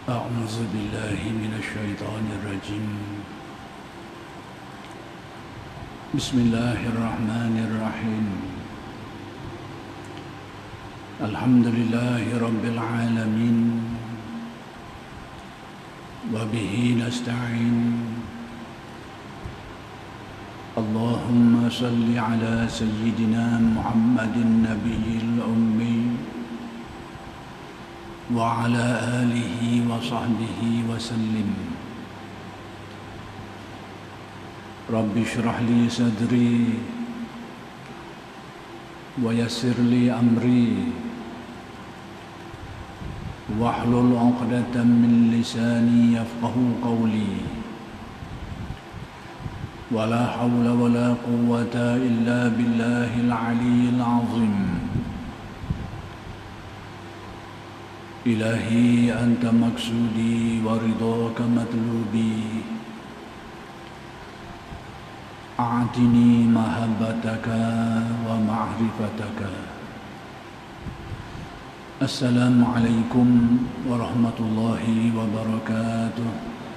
أعوذ بالله من الشيطان الرجيم بسم الله الرحمن الرحيم الحمد لله رب العالمين وبه نستعين اللهم صل على سيدنا محمد النبي الأمي وعلى آله وصحبه وسلم رب اشرح لي صدري ويسر لي أمري واحلل عقدة من لساني يفقه قولي ولا حول ولا قوة إلا بالله العلي العظيم إلهي أنت مقصودي ورضاك مطلوبي أعطني محبتك ومعرفتك السلام عليكم ورحمة الله وبركاته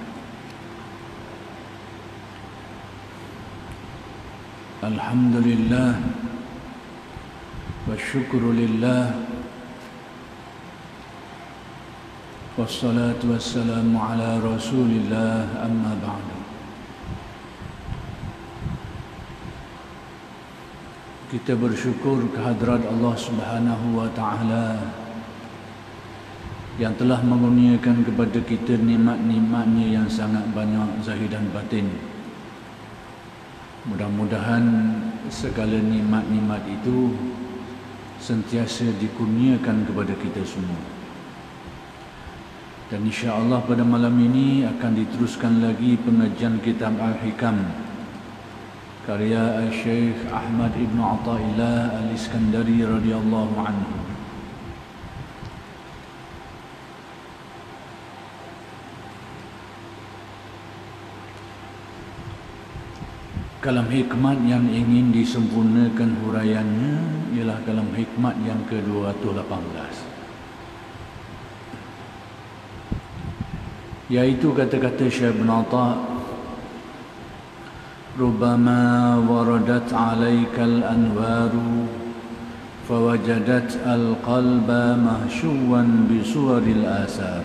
الحمد لله والشكر لله والصلاة والسلام على رسول الله أما بعد. Kita bersyukur kehadrat Allah Subhanahu wa taala yang telah mengurniakan kepada kita nikmat-nikmat-Nya yang sangat banyak zahir dan batin. Mudah-mudahan segala nikmat-nikmat itu sentiasa dikurniakan kepada kita semua. Dan insya-Allah pada malam ini akan diteruskan lagi pengajian kitab Al-Hikam karya Syekh Ahmad Ibn Athaillah Al-Iskandari radhiyallahu anhu. Kalam hikmat yang ingin disempurnakan huraiannya ialah kalam hikmat yang ke-218. Yaitu kata-kata Syekh Ibn Atha, Rubbama waradat alaikal anwaru fawajadat al-qalba mahsyuwan bisuwaril asar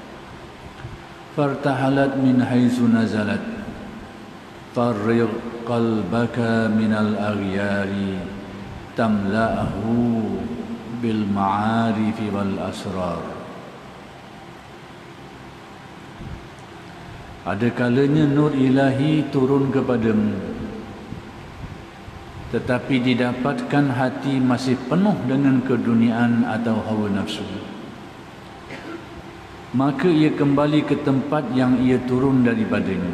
fartahalat min haitsu nazalat farriq qalbaka minal aghyari tamla'ahu bil ma'arifi wal asrar. Ada kalanya nur ilahi turun kepadamu, tetapi didapatkan hati masih penuh dengan keduniaan atau hawa nafsu. Maka ia kembali ke tempat yang ia turun daripadanya.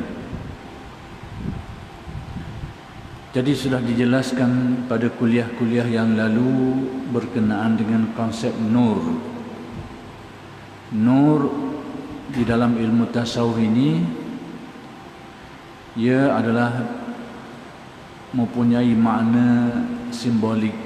Jadi sudah dijelaskan pada kuliah-kuliah yang lalu berkenaan dengan konsep nur. Nur di dalam ilmu tasawuf ini ia adalah mempunyai makna simbolik.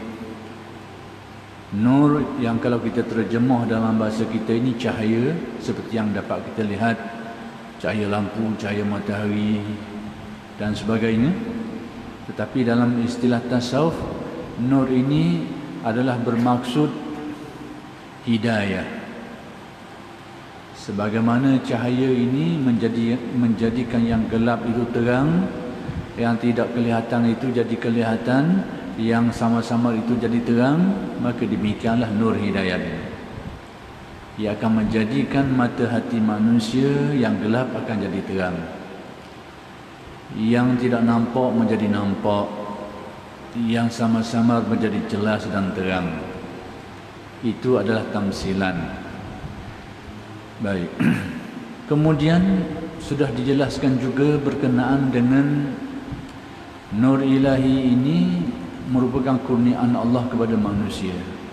Nur yang kalau kita terjemah dalam bahasa kita ini cahaya, seperti yang dapat kita lihat, cahaya lampu, cahaya matahari dan sebagainya. Tetapi dalam istilah tasawuf, nur ini adalah bermaksud hidayah. Sebagaimana cahaya ini menjadikan yang gelap itu terang, yang tidak kelihatan itu jadi kelihatan, yang sama-sama itu jadi terang, maka demikianlah nur hidayah ini. Ia akan menjadikan mata hati manusia yang gelap akan jadi terang, yang tidak nampak menjadi nampak, yang sama-sama menjadi jelas dan terang. Itu adalah tamsilan. Baik. Kemudian sudah dijelaskan juga berkenaan dengan nur ilahi ini merupakan kurniaan Allah kepada manusia.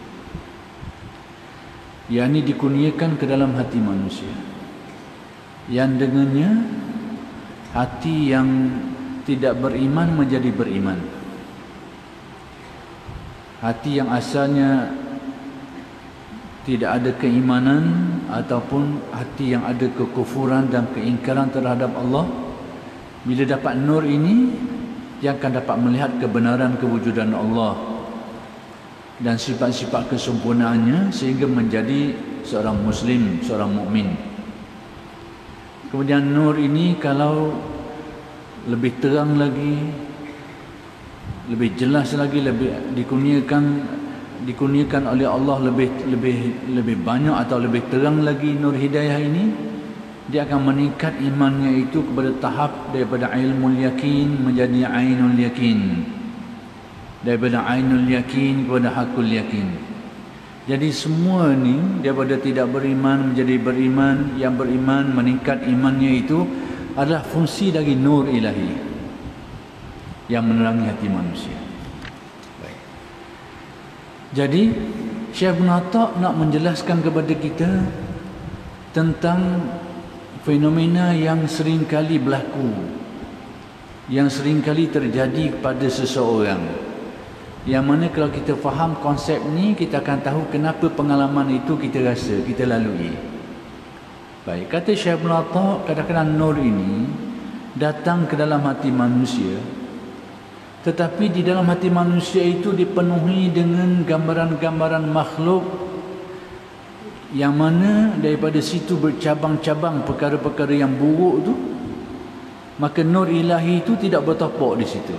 Yang dikurniakan ke dalam hati manusia. Yang dengannya hati yang tidak beriman menjadi beriman. Hati yang asalnya tidak ada keimanan ataupun hati yang ada kekufuran dan keingkaran terhadap Allah, bila dapat nur ini, dia akan dapat melihat kebenaran kewujudan Allah dan sifat-sifat kesempurnaannya sehingga menjadi seorang muslim, seorang mukmin. Kemudian nur ini kalau lebih terang lagi, lebih jelas lagi, lebih dikurniakan oleh Allah lebih banyak atau lebih terang lagi nur hidayah ini, dia akan meningkat imannya itu kepada tahap daripada ilmul yakin menjadi ainul yakin, daripada ainul yakin kepada hakul yakin. Jadi semua ni daripada tidak beriman menjadi beriman, yang beriman meningkat imannya itu adalah fungsi dari nur ilahi yang menerangi hati manusia. Baik. Jadi Syekh Ibn Atta' nak menjelaskan kepada kita tentang fenomena yang sering kali berlaku, yang sering kali terjadi pada seseorang, yang mana kalau kita faham konsep ni, kita akan tahu kenapa pengalaman itu kita rasa, kita lalui. Baik, kata Syekh Ibn Atta', kadang-kadang nur ini datang ke dalam hati manusia, tetapi di dalam hati manusia itu dipenuhi dengan gambaran-gambaran makhluk, yang mana daripada situ bercabang-cabang perkara-perkara yang buruk tu, maka nur ilahi itu tidak bertapak di situ.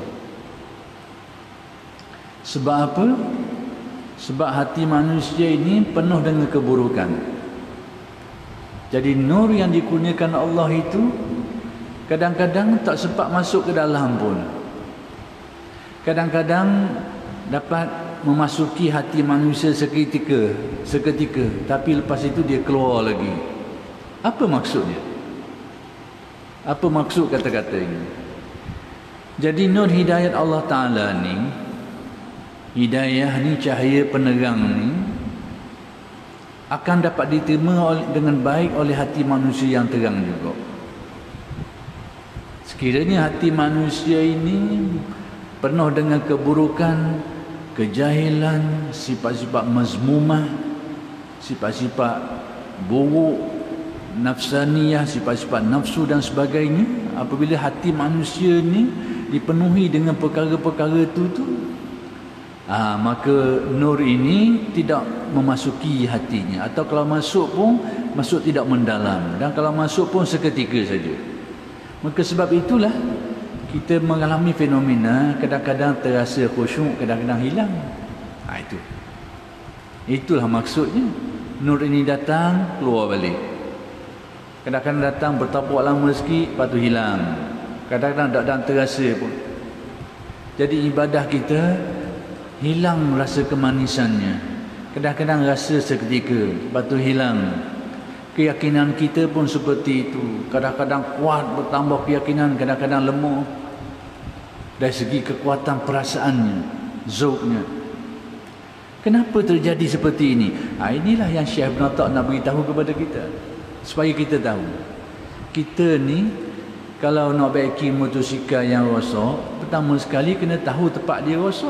Sebab apa? Sebab hati manusia ini penuh dengan keburukan. Jadi nur yang dikurniakan Allah itu kadang-kadang tak sempat masuk ke dalam pun. Kadang-kadang dapat memasuki hati manusia seketika, tapi lepas itu dia keluar lagi. Apa maksudnya? Apa maksud kata-kata ini? Jadi nur hidayat Allah Ta'ala ni, hidayah ni, cahaya penerang ni, akan dapat diterima dengan baik oleh hati manusia yang terang juga. Sekiranya hati manusia ini penuh dengan keburukan, kejahilan, sifat-sifat mazmumah, sifat-sifat buruk, nafsaniyah, sifat-sifat nafsu dan sebagainya, apabila hati manusia ni dipenuhi dengan perkara-perkara itu, maka nur ini tidak memasuki hatinya, atau kalau masuk pun masuk tidak mendalam, dan kalau masuk pun seketika saja. Maka sebab itulah kita mengalami fenomena kadang-kadang terasa khusyuk, kadang-kadang hilang. Itulah maksudnya. Nur ini datang, keluar balik. Kadang-kadang datang bertapak lama sikit, lepas tu hilang. Kadang-kadang tak terasa pun. Jadi ibadah kita hilang rasa kemanisannya. Kadang-kadang rasa seketika, lepas tu hilang. Keyakinan kita pun seperti itu. Kadang-kadang kuat, bertambah keyakinan, kadang-kadang lemah. Dari segi kekuatan perasaannya, zauknya. Kenapa terjadi seperti ini? Inilah yang Syekh Ibn Atta' nak beritahu kepada kita, supaya kita tahu. Kita ni kalau nak baiki motosikal yang rosak, pertama sekali kena tahu tempat dia rosak.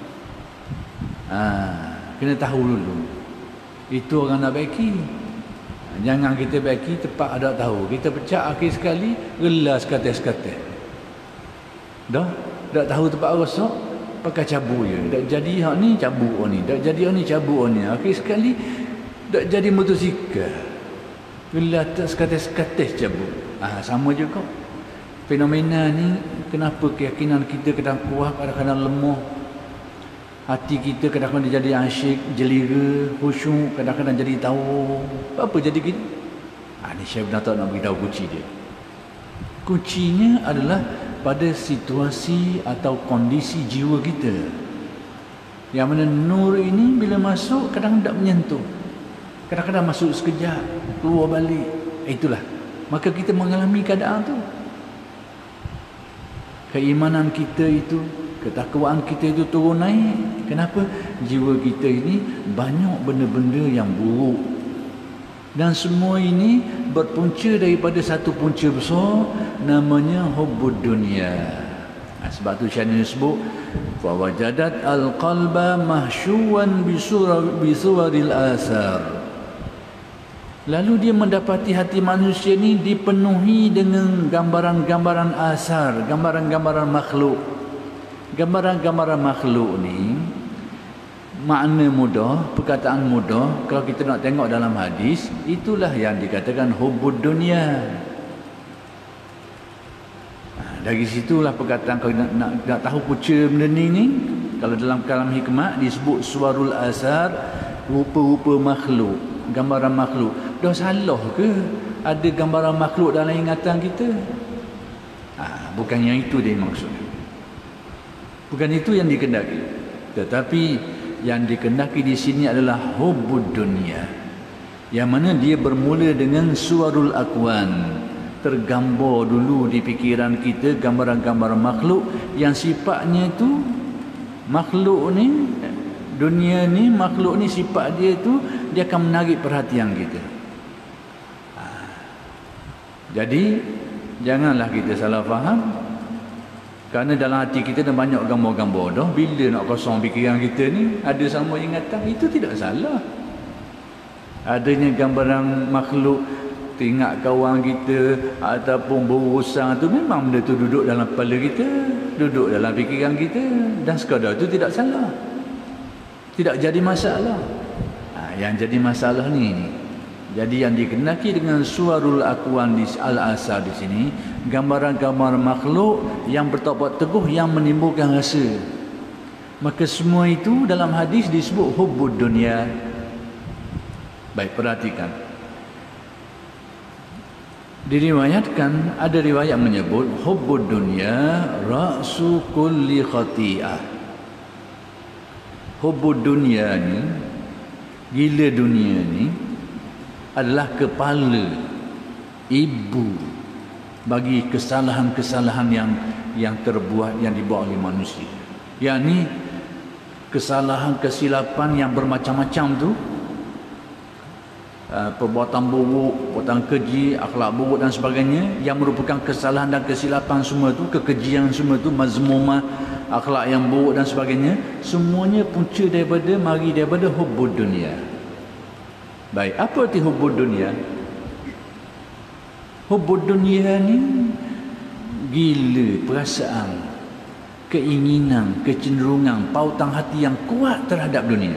Kena tahu dulu. Itu orang nak baiki. Jangan kita baiki tempat ada tahu. Kita pecah akhir sekali, relas kates-kates. Dah tahu tempat rosak, pakai cabut je. Dak jadi hak ni cabut hak ni, dak jadi hak ni cabut hak ni. Akhir sekali dak jadi motosikal. Relas kates-kates cabut. Sama juga. Fenomena ni, kenapa keyakinan kita kadang kuat, kadang-kadang lemah. Hati kita kadang-kadang jadi asyik, jelira, khusyuk, kadang-kadang jadi tahu. Apa jadi gitu? Ni Syekh Ibn Atta' nak beritahu kunci dia. Kuncinya adalah pada situasi atau kondisi jiwa kita. Yang mana nur ini bila masuk kadang-kadang tak menyentuh. Kadang-kadang masuk sekejap, keluar balik. Itulah. Maka kita mengalami keadaan tu. Keimanan kita itu, ketakwaan kita itu turun naik. Kenapa? Jiwa kita ini banyak benda-benda yang buruk. Dan semua ini berpunca daripada satu punca besar, namanya hubbud dunia. Sebab tu Syekh sebut, fawajadat al-qalba mahsyuwan bisuwaril asar. Lalu dia mendapati hati manusia ni dipenuhi dengan gambaran-gambaran asar, gambaran-gambaran makhluk. Gambaran-gambaran makhluk ni makna mudah, perkataan mudah. Kalau kita nak tengok dalam hadis, itulah yang dikatakan hubbud dunia. Dari situlah perkataan, kalau nak tahu punca benda ni, kalau dalam kalam hikmah disebut suwarul asar, rupa-rupa makhluk, gambaran makhluk. Dah salah ke ada gambaran makhluk dalam ingatan kita? Bukan yang itu dia maksud. Bukan itu yang dikendaki. Tetapi yang dikendaki di sini adalah hubbud dunia. Yang mana dia bermula dengan suwarul akwan. Tergambar dulu di fikiran kita gambaran-gambaran makhluk yang sifatnya itu makhluk ni, dunia ni, makhluk ni sifat dia tu dia akan menarik perhatian kita. Jadi janganlah kita salah faham, kerana dalam hati kita ada banyak gambar-gambar dah. Bila nak kosong fikiran kita ni, ada sama ingatan, itu tidak salah. Adanya gambaran makhluk teringat kawan kita ataupun berurusan tu, memang benda tu duduk dalam kepala kita, duduk dalam fikiran kita, dan sekadar itu tidak salah, tidak jadi masalah. Yang jadi masalah ni. Jadi yang dikenaki dengan suwarul akwan di al-asar di sini, gambaran-gambaran makhluk yang bertapak teguh yang menimbulkan rasa. Maka semua itu dalam hadis disebut hubbud dunia. Baik, perhatikan. Diriwayatkan, ada riwayat menyebut hubbud dunia ra'su kulli khati'ah. Hubbud dunia ni, gila dunia ni adalah kepala, ibu bagi kesalahan-kesalahan yang terbuat, yang dibuat oleh manusia. Yakni kesalahan, kesilapan yang bermacam-macam tu, perbuatan buruk, perbuatan keji, akhlak buruk dan sebagainya, yang merupakan kesalahan dan kesilapan semua tu, kekejian semua tu, mazmumah, akhlak yang buruk dan sebagainya, semuanya punca daripada hubbud dunia. Baik, apa arti hubbud dunia? Hubbud dunia ni gila perasaan, keinginan, kecenderungan, pautan hati yang kuat terhadap dunia.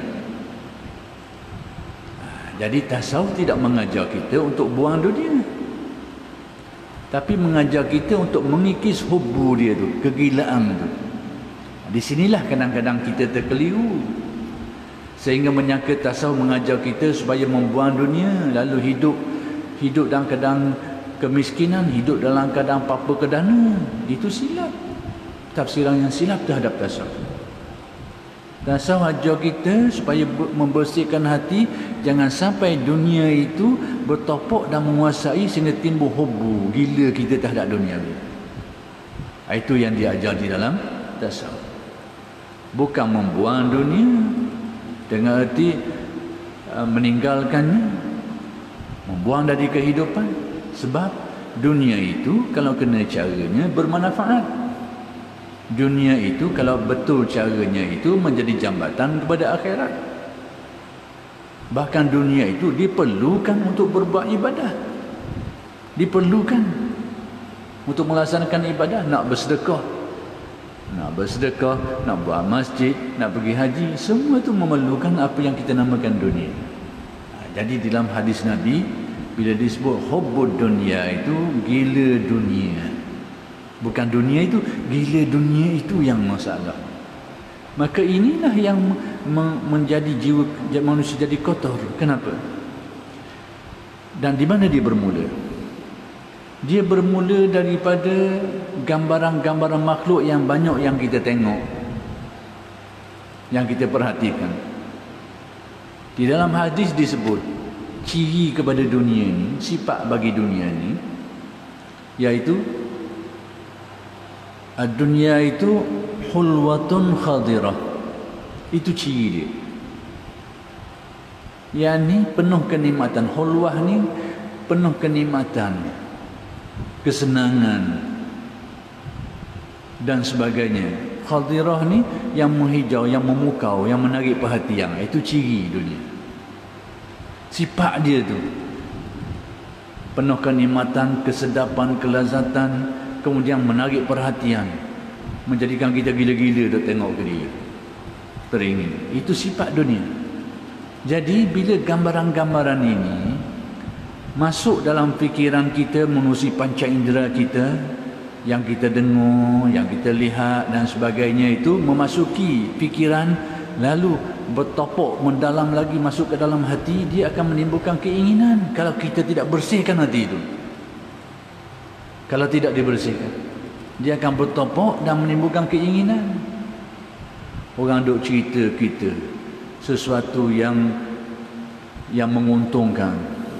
Jadi tasawuf tidak mengajar kita untuk buang dunia, tapi mengajar kita untuk mengikis hubbu dia tu, kegilaan tu. Di sinilah kadang-kadang kita terkeliru, sehingga menyangka tasawuf mengajar kita supaya membuang dunia, lalu hidup dalam keadaan kemiskinan, hidup dalam keadaan papa kedana. Itu silap, tafsiran yang silap terhadap tasawuf. Tasawuf ajar kita supaya membersihkan hati, jangan sampai dunia itu bertopok dan menguasai sehingga timbul hubbu, gila kita terhadap dunia. Itu yang diajar di dalam tasawuf. Bukan membuang dunia dengan arti meninggalkannya, membuang dari kehidupan. Sebab dunia itu kalau kena caranya bermanfaat. Dunia itu kalau betul caranya itu menjadi jambatan kepada akhirat. Bahkan dunia itu diperlukan untuk berbuat ibadah, diperlukan untuk melaksanakan ibadah. Nak bersedekah, nak buat masjid, nak pergi haji, semua itu memerlukan apa yang kita namakan dunia. Jadi dalam hadis Nabi, bila disebut hubbud dunia, itu gila dunia. Bukan dunia itu, gila dunia itu yang masalah. Maka inilah yang menjadi jiwa manusia jadi kotor. Kenapa? Dan di mana dia bermula? Dia bermula daripada gambaran-gambaran makhluk yang banyak yang kita tengok, yang kita perhatikan. Di dalam hadis disebut ciri kepada dunia ni, sifat bagi dunia ni, iaitu dunia itu hulwatun khadirah. Itu ciri dia. Yang ni penuh kenikmatan. Hulwah ni penuh kenikmatan, kesenangan dan sebagainya. Khadirah ni yang menghijau, yang memukau, yang menarik perhatian. Itu ciri dunia, sifat dia tu. penuh kenikmatan, kesedapan, kelazatan, kemudian menarik perhatian, menjadikan kita gila-gila duk tengok ke dia, teringin. Itu sifat dunia. Jadi bila gambaran-gambaran ini masuk dalam fikiran kita, menerusi panca indera kita, yang kita dengar, yang kita lihat dan sebagainya, itu memasuki fikiran, lalu bertopok mendalam lagi masuk ke dalam hati, dia akan menimbulkan keinginan. Kalau kita tidak bersihkan hati itu, kalau tidak dibersihkan, dia akan bertopok dan menimbulkan keinginan. Orang duk cerita kita sesuatu yang menguntungkan,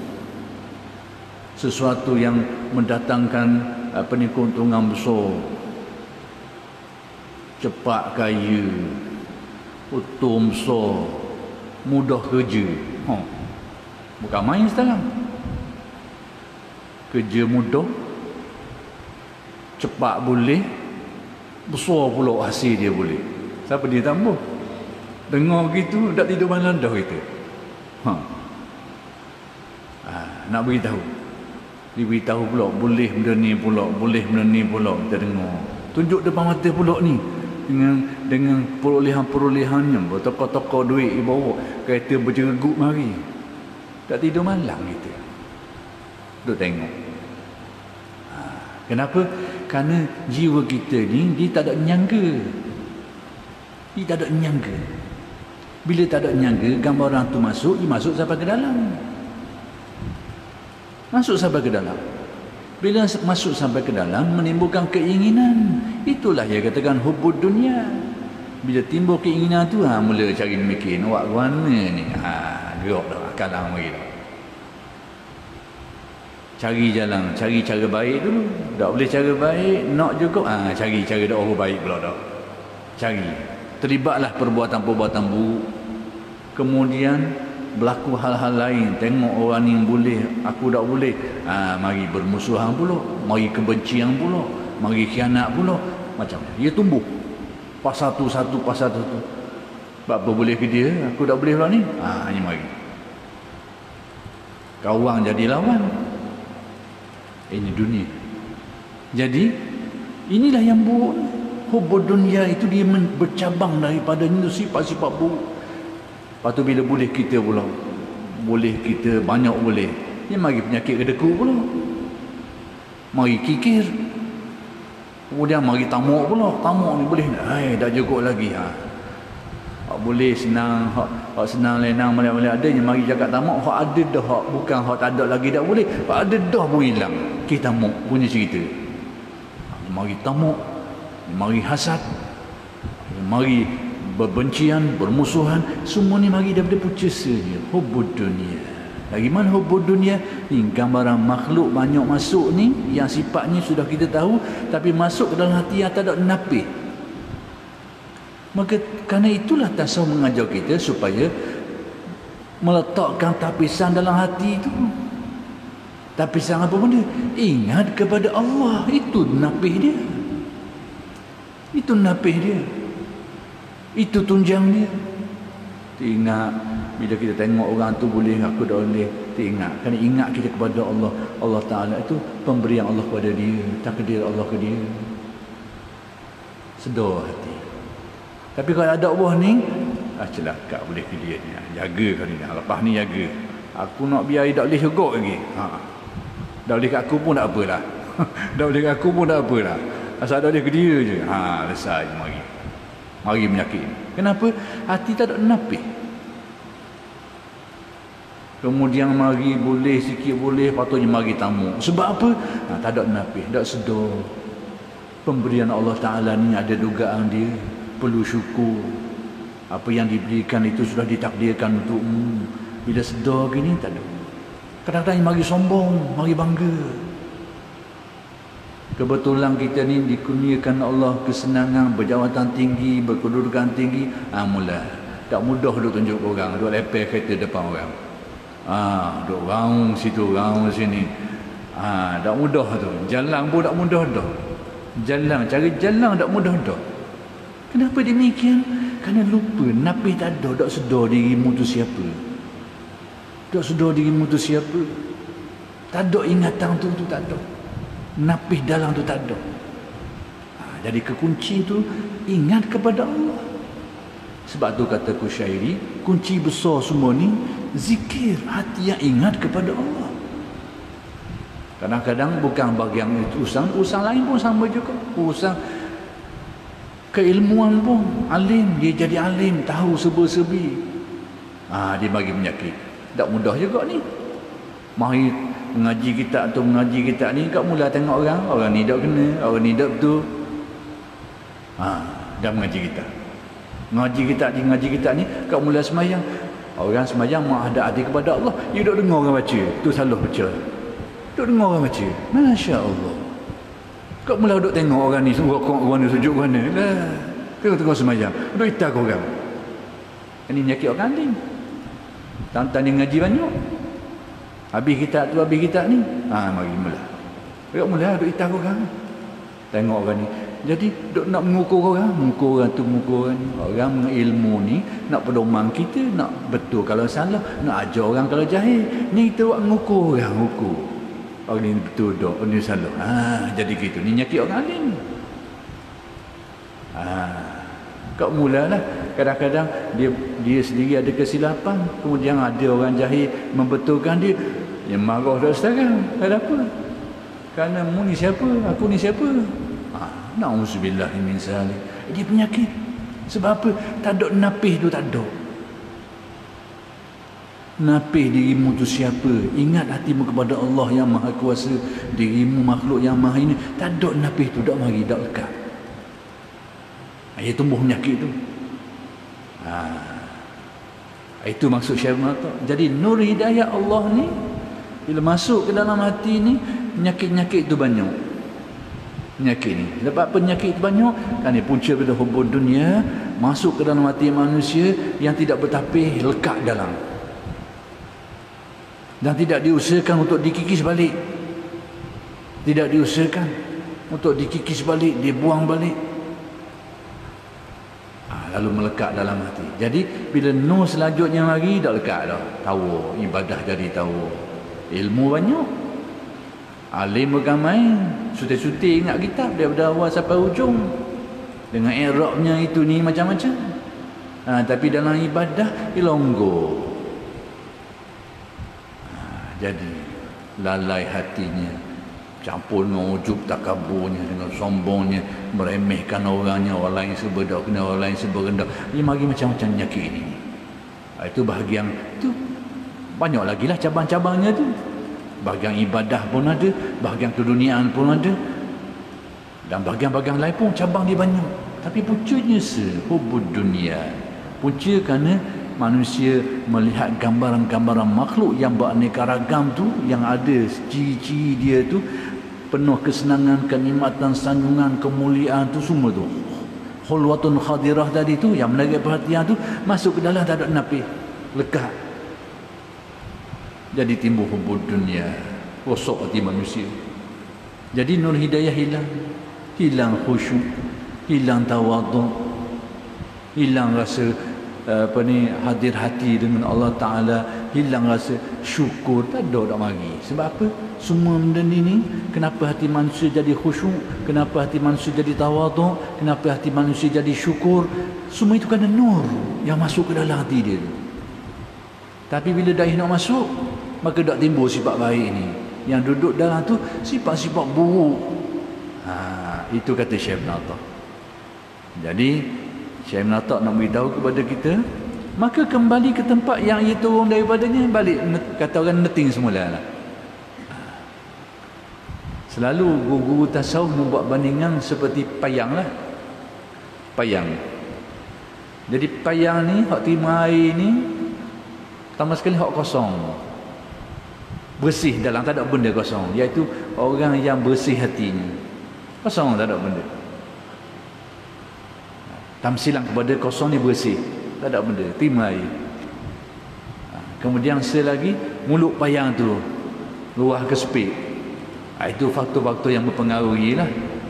sesuatu yang mendatangkan keuntungan besar, cepat kaya, untung besar, mudah kerja. Bukan main sekarang. Kerja mudah, cepat boleh, besar pula hasil dia boleh. Siapa dia tambah? Dengar begitu, tak tidur malam dah kita. Nak beritahu. Diberitahu pula, boleh benda ni pula, boleh benda ni pula. Kita dengar. Tunjuk depan mata pula ni. Dengan perolehan-perolehannya, bertokok-tokok duit dibawa, kereta berjeregut mari. Tak tidur malam kita. Duk tengok. Kenapa? Kerana jiwa kita ni, dia tak ada nyangka. Dia tak ada nyangka. Bila tak ada nyangka, gambaran tu masuk, dia masuk sampai ke dalam. Masuk sampai ke dalam. Bila masuk sampai ke dalam, menimbulkan keinginan. Itulah yang katakan hubud dunia. Bila timbul keinginan tu, mula cari mikir, awak ke mana ni? Gerak dah, kalang lagi dah. Cari jalan, cari cara baik dulu. Tak boleh cara baik, nak cukup, cari cara dakwah baik pula dah. Cari. Terlibatlah perbuatan-perbuatan buruk. Kemudian berlaku hal-hal lain. Tengok orang ni boleh, aku tak boleh. Mari bermusuhan pula, mari kebencian pula, mari khianat pula. Macam dia tumbuh. Pas satu. Apa boleh ke dia, aku tak boleh pula ni. Ini mari. Kawan jadi lawan. Ini dunia. Jadi inilah yang buruk. Hubud dunia itu dia bercabang daripada sifat-sifat buruk. Lepas tu bila boleh kita pula, boleh kita banyak boleh, dia mari penyakit kedeku pula, mari kikir, kemudian mari tamak pula. Tamak ni boleh dah cukup lagi. Hak boleh senang, hak senang lenang boleh ada, yang mari cakap tamak. Hak ada dah, hak bukan hak tak ada lagi tak boleh, hak ada dah pun hilang. Kita tamak punya cerita. Mari tamak, mari hasad, mari berbencian, bermusuhan, semua ni mari daripada pucasa dia. Hubud dunia. Lagi mana hubud dunia? Ni gambaran makhluk banyak masuk ni, yang sifatnya sudah kita tahu, tapi masuk ke dalam hati yang tak ada napih. Maka kerana itulah tasawuf mengajar kita supaya meletakkan tapisan dalam hati itu. Tapisan apa benda? Ingat kepada Allah. Itu napih dia. Itu napih dia. Itu tunjang dia. Ingat bila kita tengok orang tu boleh, aku tak boleh. Ingat. Kerana ingat kita kepada Allah. Allah Ta'ala itu pemberian Allah kepada dia. Takdir Allah ke dia. Sedar hati. Tapi kalau ada Allah ni, celaka boleh ke dia ni. Jaga kali ni. Lepas ni jaga. Aku nak biar dia tak boleh syurga lagi. Tak boleh ke aku pun tak apalah. Tak boleh ke aku pun tak apalah. Asal tak boleh ke dia je. Lesai mari. Mari penyakit. Kenapa? Hati tak ada napih. Kemudian mari boleh sikit boleh, patutnya mari tamu. Sebab apa? Tak ada napih, tak sedar. Pemberian Allah Ta'ala ni ada dugaan dia. Perlu syukur. Apa yang diberikan itu sudah ditakdirkan untukmu. Bila sedar gini tak ada. Kadang-kadang mari sombong, mari bangga. Kebetulan kita ni dikurniakan Allah kesenangan, berjawatan tinggi, berkedudukan tinggi. Mula tak mudah duk tunjuk orang, duk lepeh kereta depan orang. Duk raung situ, raung sini. Tak mudah tu. Jalan pun tak mudah dah. Cari jalan tak mudah dah. Kenapa demikian? Kerana lupa, napih tak ada, tak sedar dirimu tu siapa. Tak sedar dirimu tu siapa. Tak ada ingatan tu tak ada. Napih dalam tu tak ada. Jadi kekunci tu ingat kepada Allah. Sebab tu kata Kusyairi, kunci besar semua ni zikir, hati yang ingat kepada Allah. Kadang-kadang bukan bagian itu urusan lain pun sama juga. Urusan keilmuan pun, alim, dia jadi alim, tahu serba-serbi. Dia bagi penyakit. Tak mudah juga ni. Mari mengaji kita atau mengaji kita ni, kat mula tengok orang ni tak kena, orang ni tak betul. Dah mengaji kita. Ngaji kita ni, kat mula semayang. Orang semayang menghadap hati kepada Allah, you duk dengar orang baca, tu salah baca. Duk dengar orang baca. Masya Allah. Kat mula duk tengok orang ni rokok orang ni sujud mana. Lah. Tengok semayang. Duk itak orang. Ini penyakit orang lain. Tantan dia ngaji banyak. Habis kita ni. Mari mula. Kat mula duk itak orang. Tengok orang ni. Jadi duk nak mengukur orang tu mengukur orang ni. Orang ilmu ni nak pedoman kita, nak betul kalau salah, nak ajar orang kalau jahil. Ni kita buat mengukur orang, ukur. Orang ni betul tak, orang ni salah. Jadi gitu. Ni nyakit orang lain. Kau mulalah kadang-kadang dia sendiri ada kesilapan, kemudian ada orang jahil membetulkan dia. Yang marah dah sekarang. Ada apa? Kerana mu ni siapa? Aku ni siapa? Na'udzubillah min zalik. Dia penyakit. Sebab apa? Tak ada napih tu, tak ada. Napih dirimu tu siapa? Ingat hatimu kepada Allah yang Maha Kuasa. Dirimu makhluk yang Maha ini. Tak ada napih tu, tak mari, tak lekat. Ia tumbuh penyakit tu. Itu maksud Syekh Muhammad. Jadi nur hidayah Allah ni bila masuk ke dalam hati ni, penyakit-penyakit tu banyak. Penyakit ni. Sebab penyakit itu banyak, kan dia punca pada hubud dunia, masuk ke dalam hati manusia yang tidak bertapih, lekat dalam. Dan tidak diusahakan untuk dikikis balik. Tidak diusahakan untuk dikikis balik, dibuang balik. Lalu melekat dalam hati. Jadi bila nur selanjutnya lagi, dah lekat dah. Tahu, ibadah jadi tahu. Ilmu banyak. Alim ramai, suti-suti ingat kitab daripada awal sampai hujung. Dengan i'rabnya itu ni macam-macam. Tapi dalam ibadah ilonggo. Jadi lalai hatinya, campur dengan ujub takaburnya, dengan sombongnya, meremehkan orangnya, orang lain sebedak kena, orang lain seberendah. Dia mari macam-macam penyakit ini. Itu bahagian tu. Banyak lagi lah cabang-cabangnya tu. Bahagian ibadah pun ada, bahagian keduniaan pun ada, dan bahagian-bahagian lain pun cabang dia banyak. Tapi puncanya hubud dunia. Punca kerana manusia melihat gambaran-gambaran makhluk yang beraneka ragam tu, yang ada ciri-ciri dia tu, penuh kesenangan, kenikmatan, sanjungan, kemuliaan tu semua tu. Khulwatun khadirah tadi tu yang menarik perhatian tu masuk ke dalam, tak ada napih, lekat. Jadi timbul hubud dunia, rosak hati manusia. Jadi nur hidayah hilang khusyuk, hilang tawaduk, hilang rasa hadir hati dengan Allah Ta'ala, hilang rasa syukur, tak ada dah mari. Sebab apa? Semua benda ni, kenapa hati manusia jadi khusyuk, kenapa hati manusia jadi tawaduk, kenapa hati manusia jadi syukur, semua itu kerana nur yang masuk ke dalam hati dia. Tapi bila dah nak masuk, maka tak timbul sifat baik ni. Yang duduk dalam tu sifat-sifat buruk. Itu kata Syekh Ibn Atta. Jadi Syekh Ibn Atta nak beritahu kepada kita, maka kembali ke tempat yang ia turun daripadanya, balik, kata orang neting semula lah. Selalu guru-guru tasawuf membuat bandingan seperti payang lah. Payang. Jadi payang ni, hak terima air ni, pertama sekali hak kosong, bersih dalam, tak ada benda kosong, iaitu orang yang bersih hatinya, kosong, tak ada benda. Tamsilan kepada kosong ni bersih, tak ada benda, terima air. Kemudian selagi mulut payang tu luah ke sepik, itu faktor-faktor yang mempengaruhi lah.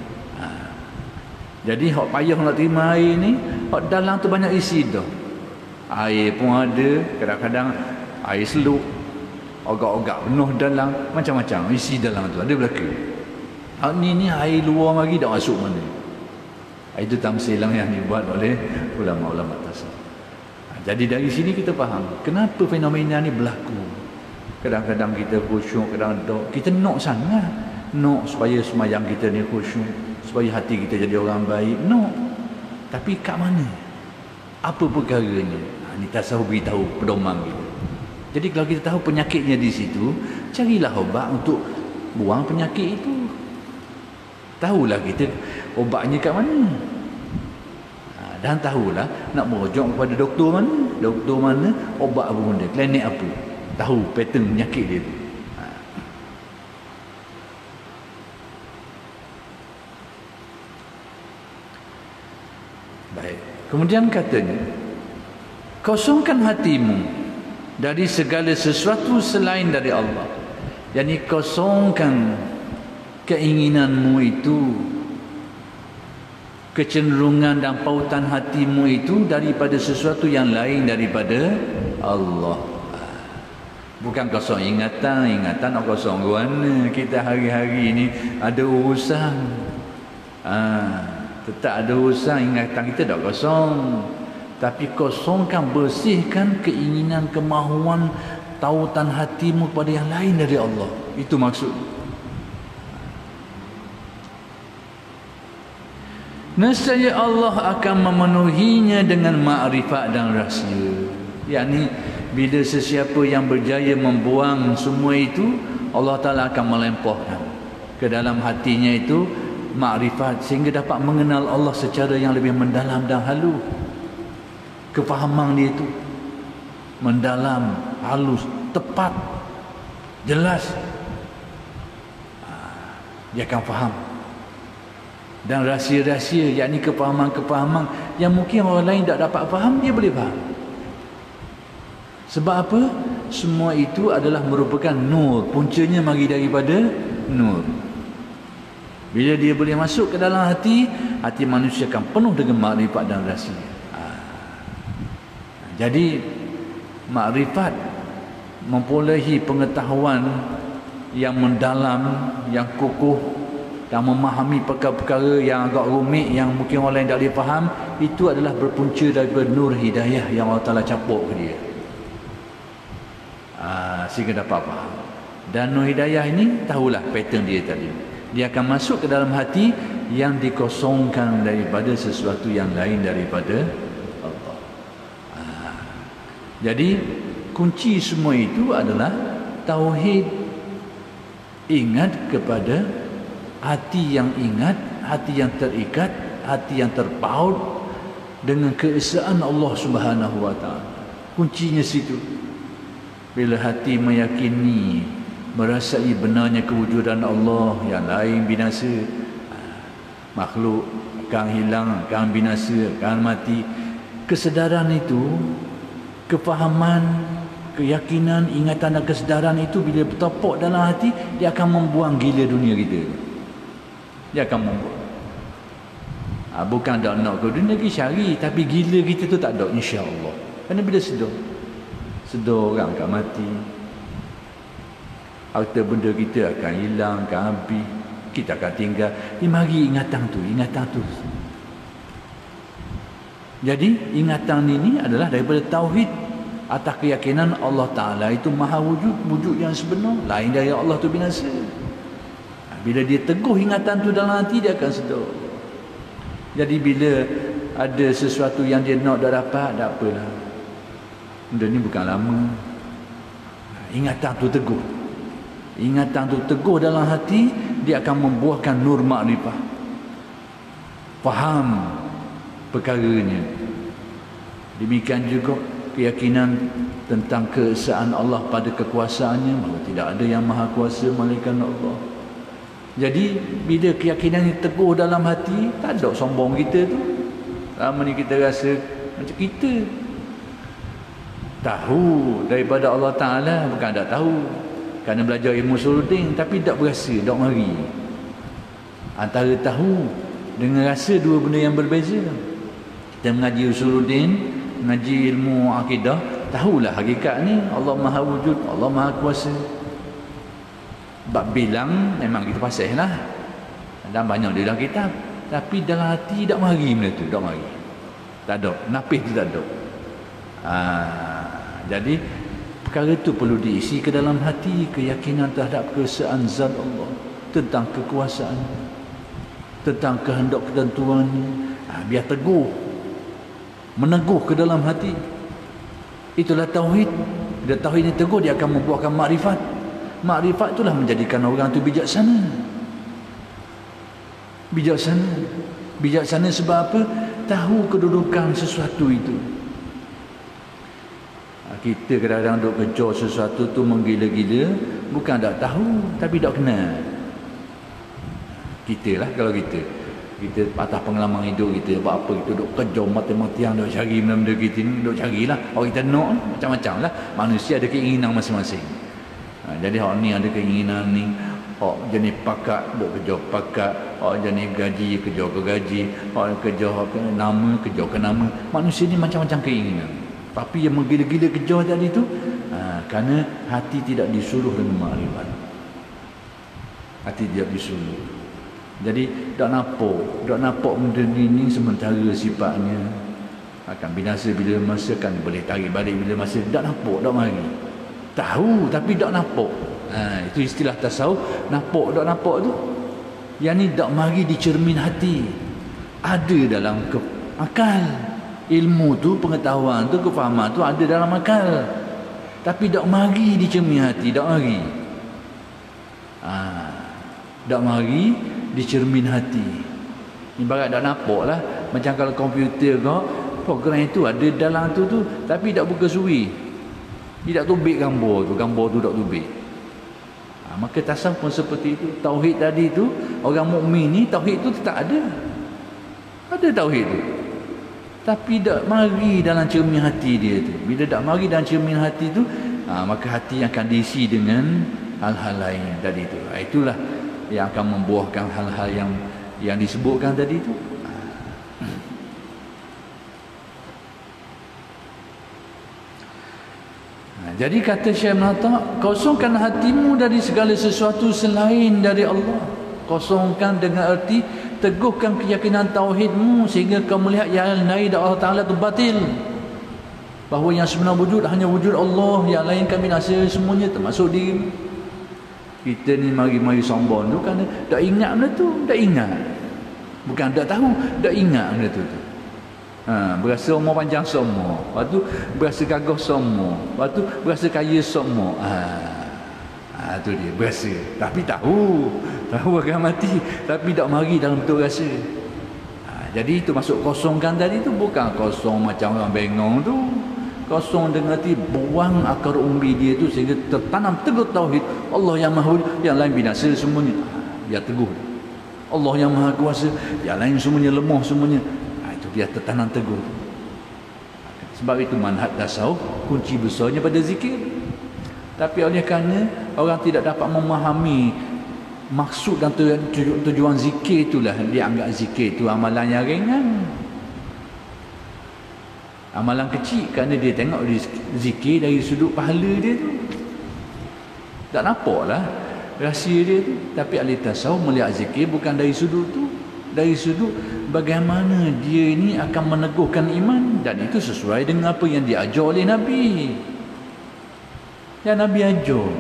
Jadi hak payah nak terima air ni, hak dalam tu banyak isi dah. Air pun ada, kadang-kadang air seluk, ogak-ogak penuh dalam, macam-macam isi dalam tu ada belaka. Ni air luar lagi tak masuk mana. Itu tamsilan yang dibuat oleh ulama-ulama tasawuf. Jadi dari sini kita faham kenapa fenomena ni berlaku. Kadang-kadang kita khusyuk, kadang-kadang kita nak sangat nak supaya semayang kita ni khusyuk, supaya hati kita jadi orang baik, nak. Tapi kat mana? Apa perkaranya? Ni tasawuf beritahu pedoman kita. Jadi kalau kita tahu penyakitnya di situ, carilah ubat untuk buang penyakit itu. Tahulah kita obatnya kat mana. Dan tahulah nak merujuk kepada doktor mana, obat apa benda, klinik apa. Tahu pattern penyakit dia tu. Baik. Kemudian katanya, kosongkan hatimu dari segala sesuatu selain dari Allah. Yani kosongkan keinginanmu itu, kecenderungan dan pautan hatimu itu daripada sesuatu yang lain daripada Allah. Bukan kosong ingatan nak kosong guana. Kita hari-hari ini ada urusan, tetap ada urusan, ingatan kita tak kosong. Tapi kosongkan, bersihkan keinginan, kemahuan, tautan hatimu kepada yang lain dari Allah. Itu maksud. Nescaya Allah akan memenuhinya dengan makrifat dan rahsia. Yakni bila sesiapa yang berjaya membuang semua itu, Allah Ta'ala akan melempahkan ke dalam hatinya itu makrifat, sehingga dapat mengenal Allah secara yang lebih mendalam dan halus. Kefahaman dia itu mendalam, halus, tepat, jelas. Dia akan faham. Dan rahsia-rahsia, yakni kefahaman-kefahaman yang mungkin orang lain tak dapat faham, dia boleh faham. Sebab apa? Semua itu adalah merupakan nur. Puncanya mari daripada nur. Bila dia boleh masuk ke dalam hati, hati manusia akan penuh dengan makrifat dan rahsia. Jadi makrifat memperolehi pengetahuan yang mendalam, yang kukuh, dan memahami perkara-perkara yang agak rumit, yang mungkin orang lain tak boleh faham, itu adalah berpunca daripada nur hidayah yang Allah Ta'ala capuk ke dia. Sehingga dapat faham. Dan nur hidayah ini, tahulah pattern dia tadi. Dia akan masuk ke dalam hati yang dikosongkan daripada sesuatu yang lain daripada Allah. Jadi kunci semua itu adalah tauhid. Ingat kepada hati yang ingat, hati yang terikat, hati yang terpaut dengan keesaan Allah Subhanahu wa Ta'ala. Kuncinya situ. Bila hati meyakini, merasai benarnya kewujudan Allah, yang lain binasa, makhluk akan hilang, akan binasa, akan mati. Kesedaran itu, kefahaman, keyakinan, ingatan dan kesedaran itu bila bertopok dalam hati, dia akan membuang gila dunia kita. Dia akan membuang. Bukan tak nak ke dunia kita syari, tapi gila kita tu tak ada, insya-Allah. Kerana bila sedar orang akan mati, harta benda kita akan hilang, akan habis, kita akan tinggal. Dia mari ingatan tu. Jadi ingatan ini adalah daripada tauhid atas keyakinan Allah Ta'ala itu maha wujud yang sebenar, lain dari Allah tu binasa. Bila dia teguh ingatan tu dalam hati, dia akan sedar. Jadi bila ada sesuatu yang dia nak dah dapat, tak apalah, benda ni bukan lama. Ingatan tu teguh. Ingatan tu teguh dalam hati, dia akan membuahkan nur makrifah. Faham perkaranya. Demikian juga keyakinan tentang keesaan Allah pada kekuasaannya, bahawa tidak ada yang maha kuasa melainkan Allah. Jadi bila keyakinan ini teguh dalam hati, tak ada sombong kita tu. Lama ni kita rasa macam kita tahu daripada Allah Ta'ala, bukan tak tahu. Kerana belajar ilmu usuluddin tapi tak berasa, tak mari. Antara tahu dengan rasa dua benda yang berbeza. Kita mengaji usuluddin, mengaji ilmu akidah, tahulah hakikat ni, Allah Maha Wujud, Allah Maha Kuasa. Bab bilang memang kita pasal lah, dan banyak di dalam kitab, tapi dalam hati tak mari benda tu, tak mari, tak ada, napis tu tak ada. Jadi perkara tu perlu diisi ke dalam hati, keyakinan terhadap keesaan zat Allah, tentang kekuasaan, tentang kehendak ketentuan. Biar teguh, meneguh ke dalam hati. Itulah tauhid. Bila tauhid ini teguh, dia akan membuahkan makrifat. Makrifat itulah menjadikan orang tu bijaksana. Bijaksana sebab apa? Tahu kedudukan sesuatu itu. Kita kadang-kadang duk kejar sesuatu tu menggila-gila, bukan tak tahu, tapi tak kenal. Kita lah, kalau kita atas pengalaman hidup kita, buat apa kita duk kejar mati-matian, duk cari benda-benda kita ni, duk carilah. Orang kita nak macam-macam lah. Manusia ada keinginan masing-masing. Jadi orang ni ada keinginan ni, orang jenis pakat duk kejar pakat, orang jenis gaji kejar ke gaji, orang kejar ke nama kejar ke nama. Manusia ni macam-macam keinginan. Tapi yang menggila-gila kejar tadi tu, kerana hati tidak disuluh dengan makrifat. Hati tidak disuluh. Jadi tak nampak benda ni sementara sifatnya, akan binasa bila masa, kan boleh tarik balik bila masa. Tak nampak, tak mari. Tahu tapi tak nampak. Itu istilah tasawuf. Nampak tak nampak tu, yang ni tak mari di cermin hati. Ada dalam akal. Ilmu tu, pengetahuan tu, kefahaman tu ada dalam akal, tapi tak mari di cermin hati. Tak mari. Tak mari di cermin hati. Ibarat tak nampak lah. Macam kalau komputer kau, program itu ada dalam tu, tapi tak buka suri, tidak tubik gambar tu tak tubik. Maka tasawuf pun seperti itu. Tauhid tadi tu, orang mukmin ni tauhid tu tak ada. Ada tauhid tu, tapi tak mari dalam cermin hati dia tu. Bila tak mari dalam cermin hati tu, maka hati akan diisi dengan hal-hal lain tadi tu. Itulah yang akan membuahkan hal-hal yang disebutkan tadi tu. Jadi kata Syekh Nata, kosongkan hatimu dari segala sesuatu selain dari Allah. Kosongkan dengan arti teguhkan keyakinan tauhidmu, sehingga kau melihat yang lain dari Allah Ta'ala itu batil. Bahawa yang sebenar wujud hanya wujud Allah, yang lain kan binasa semuanya, termasuk diri. Kita ni mari-mari sombong tu kerana tak ingat benda tu, tak ingat. Bukan tak tahu, tak ingat benda tu. Berasa umur panjang semua, lepas tu berasa gagah semua, lepas tu berasa kaya semua. Tu dia berasa, tapi tahu akan mati, tapi tak mari dalam betul rasa. Jadi itu masuk kosongkan tadi tu, bukan kosong macam orang bengong tu. Kosong dengan arti buang akar umbi dia tu, sehingga tertanam teguh tauhid Allah yang maha, yang lain binasa semuanya. Dia teguh Allah yang maha kuasa, yang lain semuanya lemah semuanya. Itu dia tertanam teguh. Sebab itu manhaj tasawuf kunci besarnya pada zikir. Tapi oleh kerana orang tidak dapat memahami maksud dan tujuan zikir, itulah dia anggap zikir itu amalan yang ringan, amalan kecil, kerana dia tengok zikir dari sudut pahala dia tu. Tak nampaklah rahsia dia tu. Tapi ahli tasawuf melihat zikir bukan dari sudut tu, dari sudut bagaimana dia ini akan meneguhkan iman. Dan itu sesuai dengan apa yang diajar oleh Nabi, yang Nabi ajar,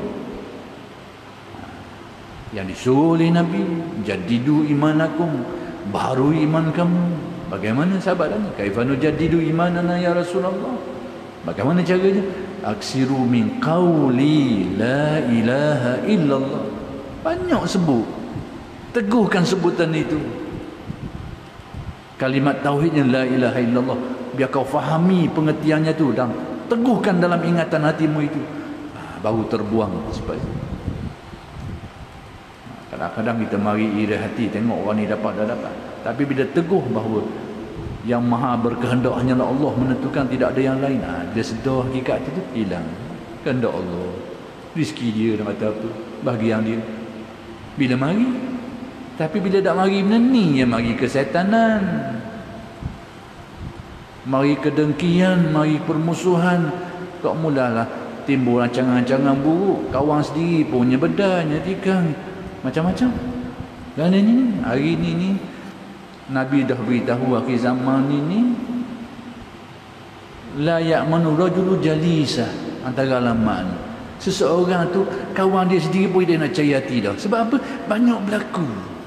yang disuruh oleh Nabi. Jadidu imanakum, baru iman kamu. Bagaimana sahabat tanya, kaifanu jadidu imanana ya Rasulullah? Bagaimana caranya? Aksiru min qawli la ilaha illallah. Banyak sebut, teguhkan sebutan itu, kalimat tauhidnya la ilaha illallah. Biar kau fahami pengertiannya tu dan teguhkan dalam ingatan hatimu itu, baru terbuang sebab itu. Kadang-kadang kita mari iri hati tengok orang ni dapat, dah dapat, tapi bila teguh bahawa yang maha berkehendak hanyalah Allah, menentukan tidak ada yang lain, dia sedar hakikat itu, hilang kehendak Allah. Rezeki dia nak kata apa, bahagian dia bila mari. Tapi bila tak mari benda ni, yang mari kesetanan, mari kedengkian, mari permusuhan, kok mulalah timbul rancangan-rancangan buruk, kawan sendiri punya bedanya tikang macam-macam. Dan ini hari ini Nabi dah beritahu akhir zaman ini la ya'manu rajulu jalisa, antara alamat seseorang tu kawan dia sendiri pun dia nak cari hati dah. Sebab apa? Banyak berlaku.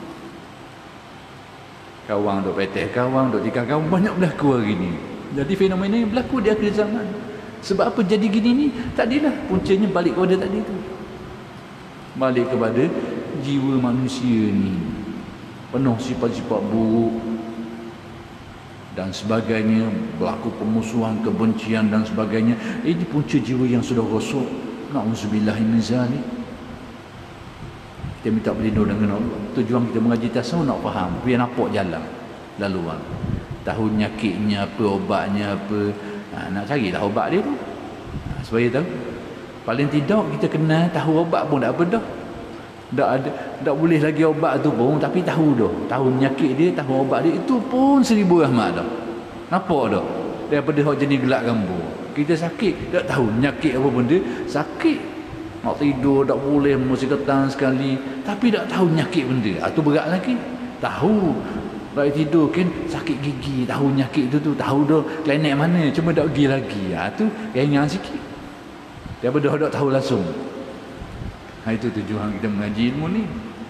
Kawan duk peteh kawan, duk tikar kawan, banyak berlaku hari ni. Jadi fenomena yang berlaku di akhir zaman. Sebab apa jadi gini ni? Tadilah puncanya balik kepada tadi tu. Balik kepada jiwa manusia ni penuh sifat-sifat buruk dan sebagainya, berlaku pemusuhan, kebencian dan sebagainya. Ini punca jiwa yang sudah rosak. Na'udzubillah min zalik. Kita minta berlindung dengan Allah. Tujuan kita mengaji tasawuf nak faham, biar nampak jalan laluan. Tahu nyakitnya apa, obatnya apa. Nak carilah obat dia tu. Supaya tahu. Paling tidak kita kenal, tahu obat pun tak apa dah. Tak boleh lagi obat tu pun, tapi tahu dah. Tahu penyakit dia, tahu obat dia, itu pun 1000 rahmat dah. Nampak dah? Daripada hak jenis gelak gambar. Kita sakit, tak tahu penyakit apa benda, sakit. Nak tidur tak boleh, mesti ketang sekali, tapi tak tahu penyakit benda. Itu berat lagi. Tahu baik tidur kan sakit gigi, tahu penyakit tu tahu dah klinik mana, cuma tak pergi lagi. Tu ringan sikit. Daripada tak tahu langsung. Itu tujuan kita mengaji ilmu ni.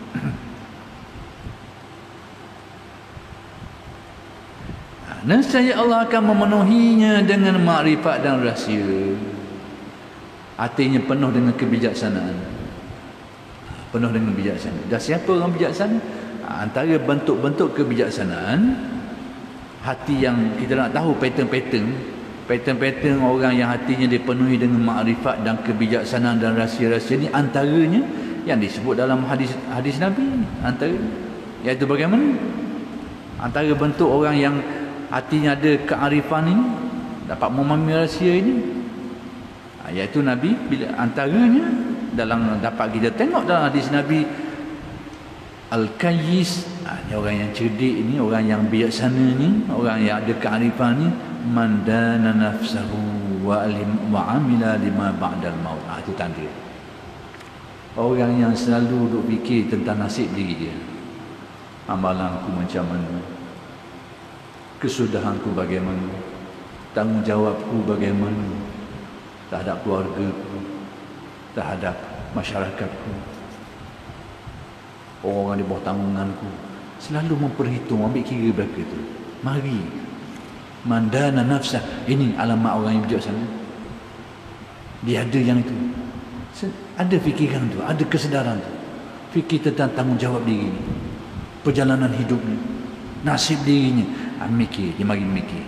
Nescaya Allah akan memenuhinya dengan makrifat dan rahsia. Artinya penuh dengan kebijaksanaan. Penuh dengan bijaksanaan. Dan siapa orang bijaksana? Antara bentuk-bentuk kebijaksanaan, hati yang kita nak tahu pattern orang yang hatinya dipenuhi dengan makrifat dan kebijaksanaan dan rahsia-rahsia ni, antaranya yang disebut dalam hadis Nabi, antara iaitu bagaimana antara bentuk orang yang hatinya ada kearifan ini, dapat memahami rahsia ini, iaitu Nabi bila antaranya dalam dapat kita tengok dalam hadis Nabi, Al-Kayyis, ni orang yang cerdik ni, orang yang bijaksana ni, orang yang ada kearifan ni, man dana nafsahu wa amila lima ba'dal maut. Itu tanda orang yang selalu duk fikir tentang nasib diri dia. Amalanku macam mana, kesudahanku bagaimana, tanggungjawabku bagaimana terhadap keluargaku, terhadap masyarakatku, orang di bawah tanggunganku. Selalu memperhitung, ambil kira belaka tu. Mari mandana nafsah, ini alamat orang yang bijaksana. Dia ada yang itu, ada fikiran tu, ada kesedaran tu, fikir tentang tanggungjawab diri ni, perjalanan hidup ni, nasib dirinya. Mikir, dia mari mikir.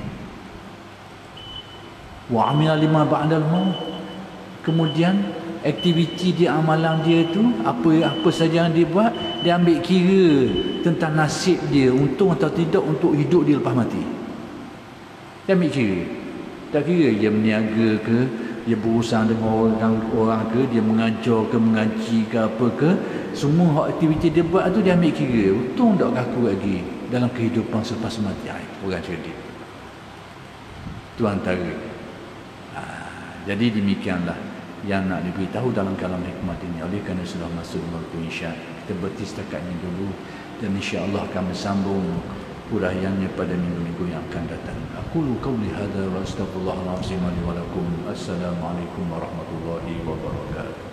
Wa amila lima ba'dal maut. Kemudian aktiviti dia, amalan dia tu, apa saja yang dia buat, dia ambil kira tentang nasib dia, untung atau tidak untuk hidup dia lepas mati. Dia ambil kira. Tak kira dia berniaga ke, dia berurusan dengan orang ke, dia mengajar ke, mengaji ke, apa ke, semua aktiviti dia buat tu dia ambil kira, untung tak kaku lagi dalam kehidupan selepas mati. Orang cerdik. Itu antara. Jadi demikianlah yang nak diberitahu dalam kalam hikmat ini. Oleh kerana sudah masuk waktu Isya, kita berhenti setakat ini dulu, dan insya-Allah akan bersambung huraiannya pada minggu-minggu yang akan datang. Aqulu qawli hadza wa astaghfirullahalazim li wa lakum. Assalamualaikum warahmatullahi wabarakatuh.